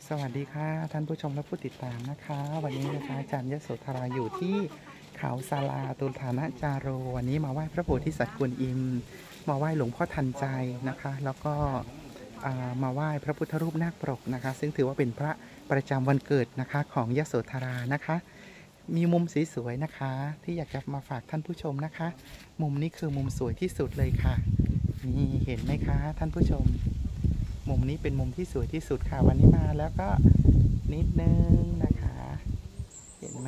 สวัสดีค่ะท่านผู้ชมและผู้ติดตามนะคะวันนี้นะคะอาจารย์ยโสธราอยู่ที่เขาศาลาตุลฐานะจาโรวันนี้มาไหว้พระโพธิสัตว์กวนอิมมาไหว้หลวงพ่อทันใจนะคะแล้วก็มาไหว้พระพุทธรูปนาคปรกนะคะซึ่งถือว่าเป็นพระประจำวันเกิดนะคะของยโสธรานะคะมีมุมสวยๆนะคะที่อยากจะมาฝากท่านผู้ชมนะคะมุมนี้คือมุมสวยที่สุดเลยค่ะนี่เห็นไหมคะท่านผู้ชมมุมนี้เป็นมุมที่สวยที่สุดค่ะวันนี้มาแล้วก็นิดนึงนะคะเห็นไหม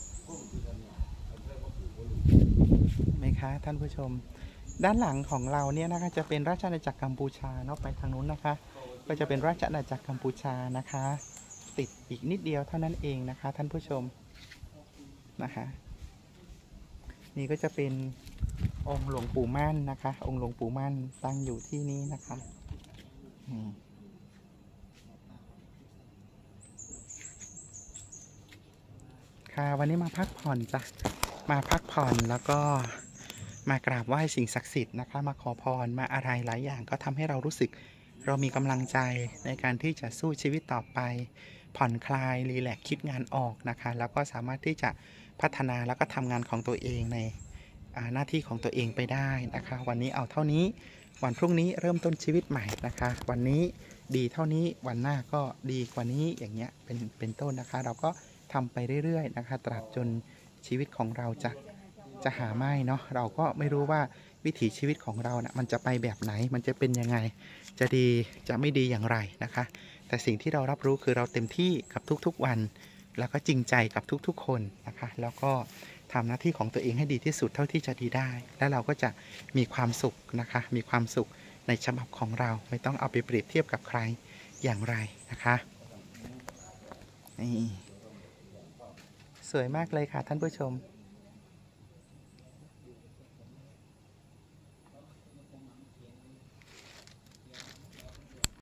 คะท่านผู้ชมด้านหลังของเราเนี่ยนะคะจะเป็นราชอาณาจักรกัมพูชาเนาะไปทางนู้นนะคะก็จะเป็นราชอาณาจักรกัมพูชานะคะติดอีกนิดเดียวเท่านั้นเองนะคะท่านผู้ชมนะคะนี่ก็จะเป็นองค์หลวงปู่มั่นนะคะองค์หลวงปู่มั่นตั้งอยู่ที่นี้นะคะค่ะวันนี้มาพักผ่อนจ้ะมาพักผ่อนแล้วก็มากราบไหว้สิ่งศักดิ์สิทธิ์นะคะมาขอพรมาอะไรหลายอย่างก็ทำให้เรารู้สึกเรามีกำลังใจในการที่จะสู้ชีวิตต่อไปผ่อนคลายรีแลกซ์คิดงานออกนะคะแล้วก็สามารถที่จะพัฒนาแล้วก็ทำงานของตัวเองในหน้าที่ของตัวเองไปได้นะคะวันนี้เอาเท่านี้วันพรุ่งนี้เริ่มต้นชีวิตใหม่นะคะวันนี้ดีเท่านี้วันหน้าก็ดีกว่านี้อย่างเงี้ยเป็นต้นนะคะเราก็ทำไปเรื่อยๆนะคะตราบจนชีวิตของเราจะหาไม่เนาะเราก็ไม่รู้ว่าวิถีชีวิตของเรานะมันจะไปแบบไหนมันจะเป็นยังไงจะดีจะไม่ดีอย่างไรนะคะแต่สิ่งที่เรารับรู้คือเราเต็มที่กับทุกๆวันแล้วก็จริงใจกับทุกๆคนนะคะแล้วก็ทำหน้าที่ของตัวเองให้ดีที่สุดเท่าที่จะดีได้แล้วเราก็จะมีความสุขนะคะมีความสุขในฉบับของเราไม่ต้องเอาไปเปรียบเทียบกับใครอย่างไรนะคะนี่สวยมากเลยค่ะท่านผู้ชม